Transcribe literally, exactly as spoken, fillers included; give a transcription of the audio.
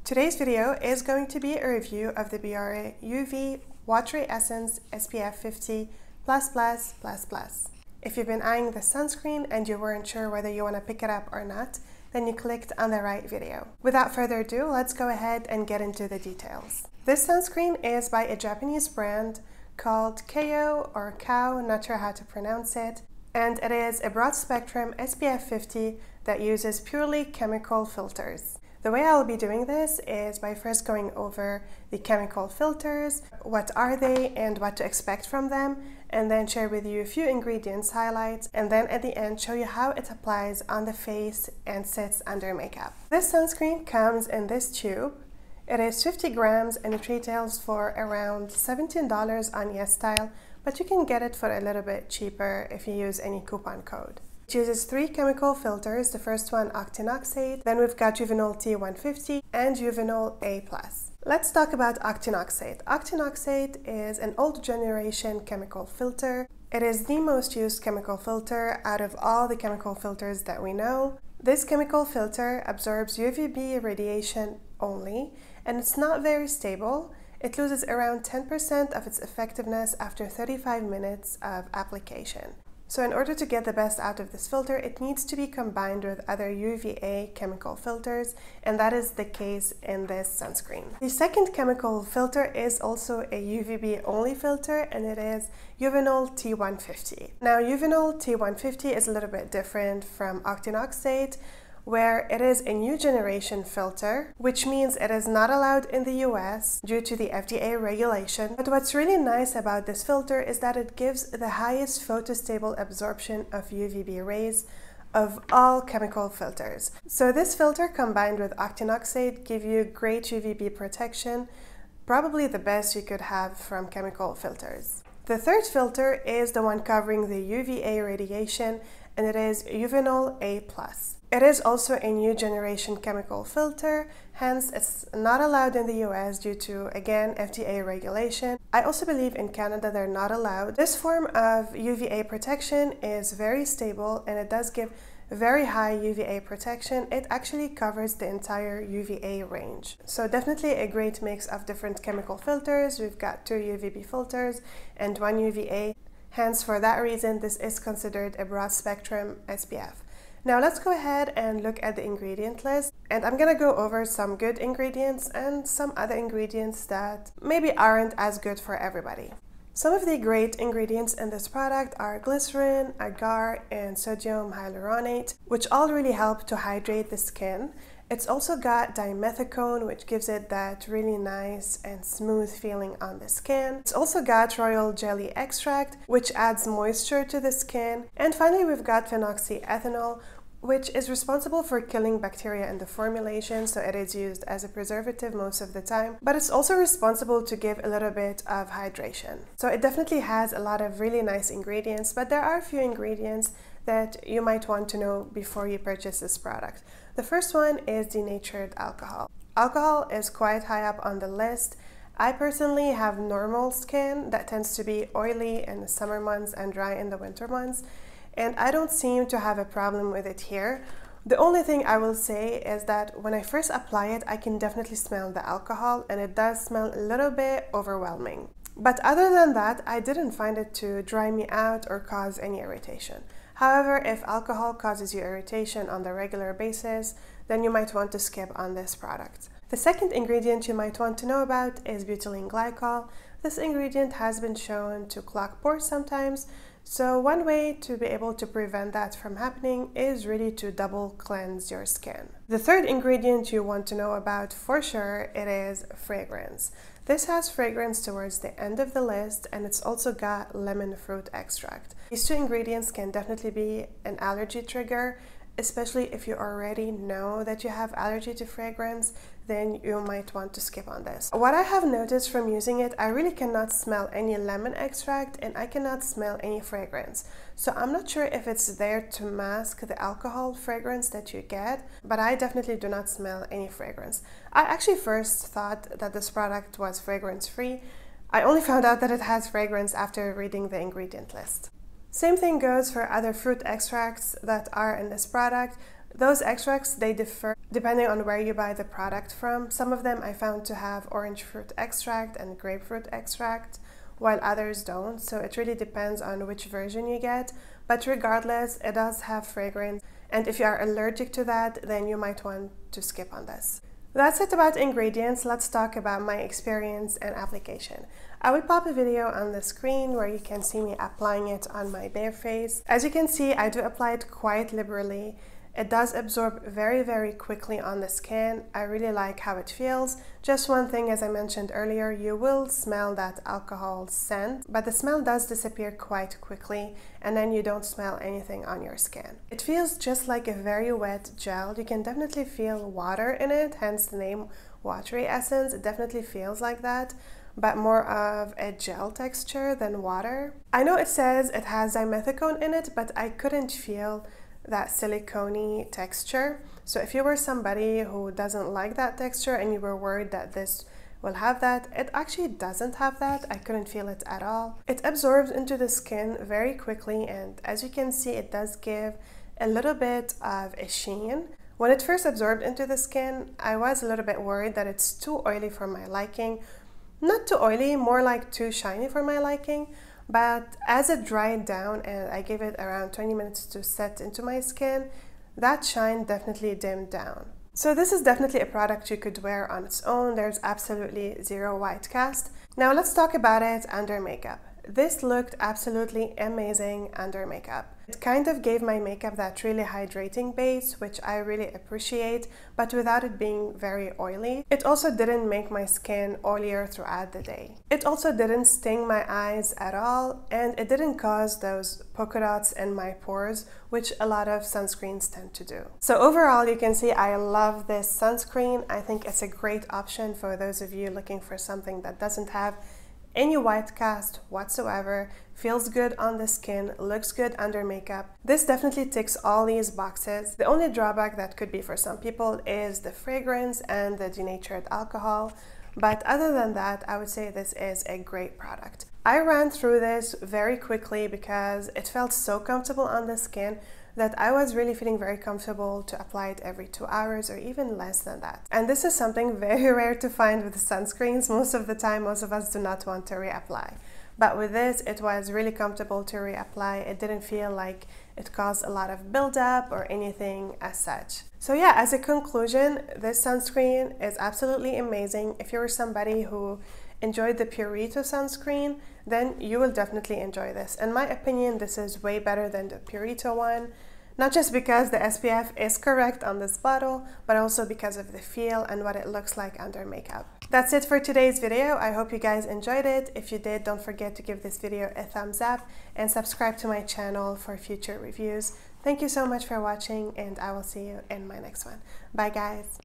Today's video is going to be a review of the Biore U V Watery Essence S P F fifty plus plus plus plus. If you've been eyeing the sunscreen and you weren't sure whether you want to pick it up or not, then you clicked on the right video. Without further ado, let's go ahead and get into the details. This sunscreen is by a Japanese brand called Kao or Kao, not sure how to pronounce it, and it is a broad spectrum S P F fifty that uses purely chemical filters. The way I'll be doing this is by first going over the chemical filters, what are they and what to expect from them, and then share with you a few ingredients highlights, and then at the end show you how it applies on the face and sits under makeup. This sunscreen comes in this tube. It is fifty grams and it retails for around seventeen dollars on YesStyle, but you can get it for a little bit cheaper if you use any coupon code. It uses three chemical filters, the first one octinoxate, then we've got Juvenol T one fifty and Juvenol A plus. Let's talk about octinoxate. Octinoxate is an old generation chemical filter. It is the most used chemical filter out of all the chemical filters that we know. This chemical filter absorbs U V B radiation only, and it's not very stable. It loses around ten percent of its effectiveness after thirty-five minutes of application. So in order to get the best out of this filter, it needs to be combined with other U V A chemical filters, and that is the case in this sunscreen. The second chemical filter is also a U V B only filter, and it is Juvenol T one fifty. Now Juvenol T one fifty is a little bit different from octinoxate, where it is a new generation filter, which means it is not allowed in the U S due to the F D A regulation. But what's really nice about this filter is that it gives the highest photostable absorption of U V B rays of all chemical filters. So this filter combined with octinoxate give you great U V B protection, probably the best you could have from chemical filters. The third filter is the one covering the U V A radiation, and it is Juvenol A plus. It is also a new generation chemical filter, hence it's not allowed in the U S due to, again, F D A regulation. I also believe in Canada they're not allowed. This form of U V A protection is very stable and it does give very high U V A protection. It actually covers the entire U V A range. So definitely a great mix of different chemical filters. We've got two U V B filters and one U V A. Hence, for that reason, this is considered a broad spectrum S P F. Now let's go ahead and look at the ingredient list, and I'm gonna go over some good ingredients and some other ingredients that maybe aren't as good for everybody. Some of the great ingredients in this product are glycerin, agar, and sodium hyaluronate, which all really help to hydrate the skin. It's also got dimethicone, which gives it that really nice and smooth feeling on the skin. It's also got royal jelly extract, which adds moisture to the skin. And finally, we've got phenoxyethanol, which is responsible for killing bacteria in the formulation, so it is used as a preservative most of the time, but it's also responsible to give a little bit of hydration. So it definitely has a lot of really nice ingredients, but there are a few ingredients that you might want to know before you purchase this product. The first one is denatured alcohol. Alcohol is quite high up on the list. I personally have normal skin that tends to be oily in the summer months and dry in the winter months, and I don't seem to have a problem with it here. The only thing I will say is that when I first apply it, I can definitely smell the alcohol, and it does smell a little bit overwhelming. But other than that, I didn't find it to dry me out or cause any irritation. However, if alcohol causes you irritation on the regular basis, then you might want to skip on this product. The second ingredient you might want to know about is butylene glycol. This ingredient has been shown to clog pores sometimes, so one way to be able to prevent that from happening is really to double cleanse your skin. The third ingredient you want to know about for sure, it is fragrance. This has fragrance towards the end of the list, and it's also got lemon fruit extract. These two ingredients can definitely be an allergy trigger, especially if you already know that you have allergy to fragrance, then you might want to skip on this. What I have noticed from using it, I really cannot smell any lemon extract and I cannot smell any fragrance. So I'm not sure if it's there to mask the alcohol fragrance that you get, but I definitely do not smell any fragrance. I actually first thought that this product was fragrance free. I only found out that it has fragrance after reading the ingredient list. Same thing goes for other fruit extracts that are in this product. Those extracts, they differ depending on where you buy the product from. Some of them I found to have orange fruit extract and grapefruit extract, while others don't, so it really depends on which version you get. But regardless, it does have fragrance, and if you are allergic to that, then you might want to skip on this. That's it about ingredients. Let's talk about my experience and application. I will pop a video on the screen where you can see me applying it on my bare face. As you can see, I do apply it quite liberally. It does absorb very, very quickly on the skin. I really like how it feels. Just one thing, as I mentioned earlier, you will smell that alcohol scent, but the smell does disappear quite quickly, and then you don't smell anything on your skin. It feels just like a very wet gel. You can definitely feel water in it, hence the name Watery Essence. It definitely feels like that, but more of a gel texture than water. I know it says it has dimethicone in it, but I couldn't feel that silicone-y texture. So if you were somebody who doesn't like that texture and you were worried that this will have that, it actually doesn't have that. I couldn't feel it at all. It absorbs into the skin very quickly, and as you can see, it does give a little bit of a sheen. When it first absorbed into the skin, I was a little bit worried that it's too oily for my liking. Not too oily, more like too shiny for my liking. But as it dried down and I gave it around twenty minutes to set into my skin, that shine definitely dimmed down. So this is definitely a product you could wear on its own. There's absolutely zero white cast. Now let's talk about it under makeup. This looked absolutely amazing under makeup. It kind of gave my makeup that really hydrating base, which I really appreciate, but without it being very oily. It also didn't make my skin oilier throughout the day. It also didn't sting my eyes at all, and it didn't cause those polka dots in my pores, which a lot of sunscreens tend to do. So overall, you can see I love this sunscreen. I think it's a great option for those of you looking for something that doesn't have any white cast whatsoever, feels good on the skin, looks good under makeup. This definitely ticks all these boxes. The only drawback that could be for some people is the fragrance and the denatured alcohol, but other than that, I would say this is a great product. I ran through this very quickly because it felt so comfortable on the skin that I was really feeling very comfortable to apply it every two hours or even less than that. And this is something very rare to find with sunscreens. Most of the time, most of us do not want to reapply. But with this, it was really comfortable to reapply. It didn't feel like it caused a lot of buildup or anything as such. So yeah, as a conclusion, this sunscreen is absolutely amazing. If you're somebody who enjoyed the Purito sunscreen, then you will definitely enjoy this. In my opinion, this is way better than the Purito one. Not just because the S P F is correct on this bottle, but also because of the feel and what it looks like under makeup. That's it for today's video. I hope you guys enjoyed it. If you did, don't forget to give this video a thumbs up and subscribe to my channel for future reviews. Thank you so much for watching, and I will see you in my next one. Bye guys!